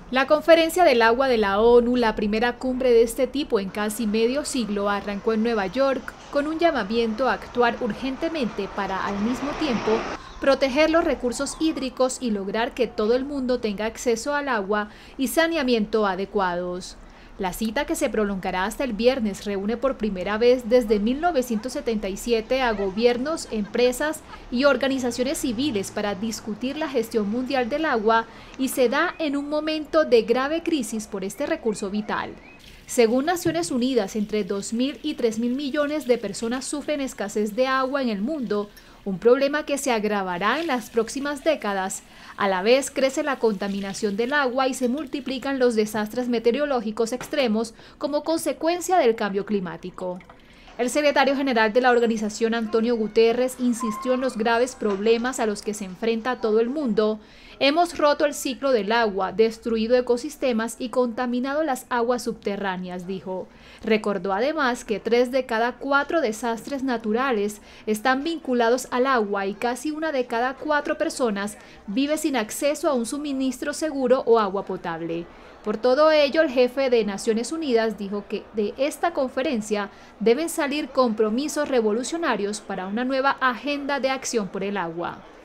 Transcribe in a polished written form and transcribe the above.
La Conferencia del Agua de la ONU, la primera cumbre de este tipo en casi medio siglo, arrancó en Nueva York con un llamamiento a actuar urgentemente para, al mismo tiempo, proteger los recursos hídricos y lograr que todo el mundo tenga acceso al agua y saneamiento adecuados. La cita, que se prolongará hasta el viernes, reúne por primera vez desde 1977 a gobiernos, empresas y organizaciones civiles para discutir la gestión mundial del agua y se da en un momento de grave crisis por este recurso vital. Según Naciones Unidas, entre 2.000 y 3.000 millones de personas sufren escasez de agua en el mundo, un problema que se agravará en las próximas décadas. A la vez crece la contaminación del agua y se multiplican los desastres meteorológicos extremos como consecuencia del cambio climático. El secretario general de la organización, Antonio Guterres, insistió en los graves problemas a los que se enfrenta todo el mundo. Hemos roto el ciclo del agua, destruido ecosistemas y contaminado las aguas subterráneas, dijo. Recordó además que 3 de cada 4 desastres naturales están vinculados al agua y casi 1 de cada 4 personas vive sin acceso a un suministro seguro o agua potable. Por todo ello, el jefe de Naciones Unidas dijo que de esta conferencia deben salir compromisos revolucionarios para una nueva agenda de acción por el agua.